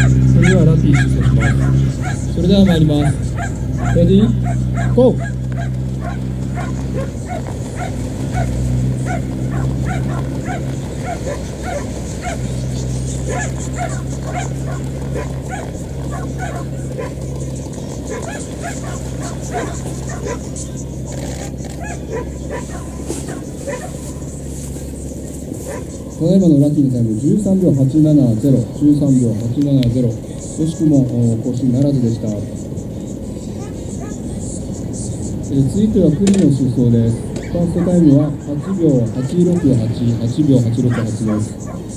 それではラッキー出走します。それでは参ります。レディーゴー。 ただいまのラッキーのタイム13秒870、13秒870、惜しくも更新ならずでした。続いては9人の出走です。ファーストタイムは8秒868、8秒868です。